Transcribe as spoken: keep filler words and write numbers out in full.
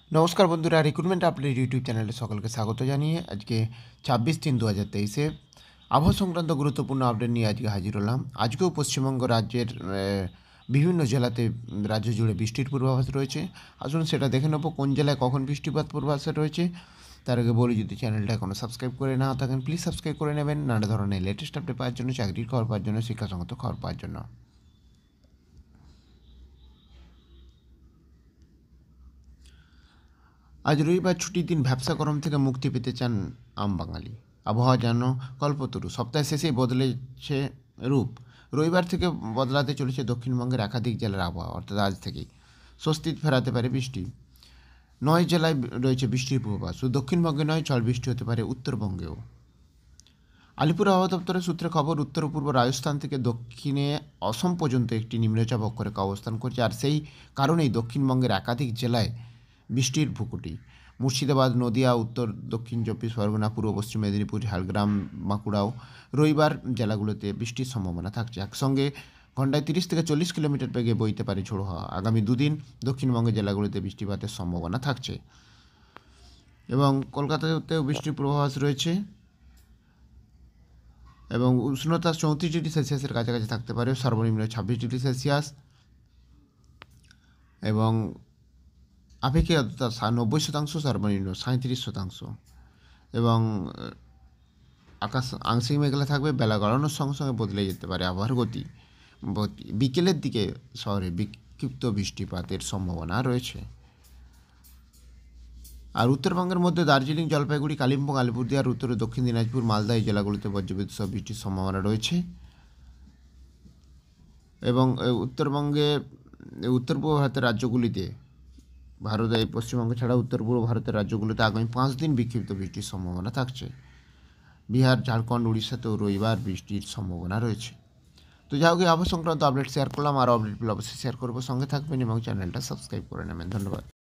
নমস্কার বন্ধুরা, recruitment update YouTube চ্যানেলে সকলকে স্বাগত জানিয়ে আজকে ছাব্বিশ তিন দু হাজার তেইশে আবহাওয়া সংক্রান্ত গুরুত্বপূর্ণ আপডেট নিয়ে আজকে হাজির হলাম। আজকেও পশ্চিমবঙ্গ রাজ্যের বিভিন্ন জেলাতে রাজ্য জুড়ে বৃষ্টির পূর্বাভাস রয়েছে। আসুন সেটা দেখে নেব কোন জেলায় কখন বৃষ্টিপাত পূর্বাভাস রয়েছে। তার আগে বলি, যদি চ্যানেলটা এখনও সাবস্ক্রাইব করে না থাকেন প্লিজ সাবস্ক্রাইব করে নেবেন নানা ধরনের লেটেস্ট আপডেট পাওয়ার জন্য, চাকরির খবর পাওয়ার জন্য, শিক্ষাসংগত খবর পাওয়ার জন্য। আজ রবিবার ছুটির দিন, ব্যবসা গরম থেকে মুক্তি পেতে চান আম বাঙালি। আবহাওয়া যেন কল্পতরু, সপ্তাহের শেষেই বদলেছে রূপ। রবিবার থেকে বদলাতে চলেছে দক্ষিণবঙ্গের একাধিক জেলার আবহাওয়া, অর্থাৎ আজ থেকেই স্বস্তি ফেরাতে পারে বৃষ্টি। নয় জেলায় রয়েছে বৃষ্টির পূর্বাভাস। শুধু দক্ষিণবঙ্গে নয়, ঝড় বৃষ্টি হতে পারে উত্তরবঙ্গেও। আলিপুর আবহাওয়া দপ্তরের সূত্রে খবর, উত্তর ও পূর্ব রাজস্থান থেকে দক্ষিণে অসম পর্যন্ত একটি নিম্নচাপ অক্ষরেখা অবস্থান করছে, আর সেই কারণেই দক্ষিণবঙ্গের একাধিক জেলায় বৃষ্টির ভূকুটি। মুর্শিদাবাদ, নদিয়া, উত্তর দক্ষিণ চব্বিশ পরগনা, পূর্ব পশ্চিম মেদিনীপুর, ঝাড়গ্রাম, বাঁকুড়াও রবিবার জেলাগুলোতে বৃষ্টির সম্ভাবনা থাকছে। একসঙ্গে ঘন্টায় তিরিশ থেকে চল্লিশ কিলোমিটার বেগে বইতে পারে ঝোড়ো হাওয়া। আগামী দুদিন দক্ষিণবঙ্গের জেলাগুলোতে বৃষ্টিপাতের সম্ভাবনা থাকছে এবং কলকাতাতেও বৃষ্টির পূর্বাভাস রয়েছে এবং উষ্ণতা চৌত্রিশ ডিগ্রি সেলসিয়াসের কাছাকাছি থাকতে পারে, সর্বনিম্ন ছাব্বিশ ডিগ্রি সেলসিয়াস এবং আপেক্ষিক আর্দ্রতা নব্বই শতাংশ, সর্বনিম্ন সাঁত্রিশ শতাংশ এবং আকাশ আংশিক মেঘলা থাকবে। বেলা গড়ানোর সঙ্গে সঙ্গে বদলে যেতে পারে আবহাওয়ার গতি। বিকেলের দিকে শহরে বিক্ষিপ্ত বৃষ্টিপাতের সম্ভাবনা রয়েছে। আর উত্তরবঙ্গের মধ্যে দার্জিলিং, জলপাইগুড়ি, কালিম্পং, আলিপুরদুয়ার, উত্তর ও দক্ষিণ দিনাজপুর, মালদা এই জেলাগুলিতে বজ্রবিদ্যুৎ সহ বৃষ্টির সম্ভাবনা রয়েছে এবং উত্তরবঙ্গে উত্তর পূর্ব ভারতের রাজ্যগুলিতে, ভারত এই পশ্চিমবঙ্গ ছাড়া উত্তর পূর্ব ভারতের রাজ্যগুলিতে আগামী পাঁচ দিন বিক্ষিপ্ত বৃষ্টির সম্ভাবনা থাকছে। বিহার, ঝাড়খণ্ড, উড়িষ্যাতেও রবিবার বৃষ্টির সম্ভাবনা রয়েছে। তো যাই হোক, আবহাওয়া সংক্রান্ত আপডেট শেয়ার করলাম, আর আপডেটগুলো অবশ্যই শেয়ার করবো। সঙ্গে থাকবেন এবং চ্যানেলটা সাবস্ক্রাইব করে নেবেন। ধন্যবাদ।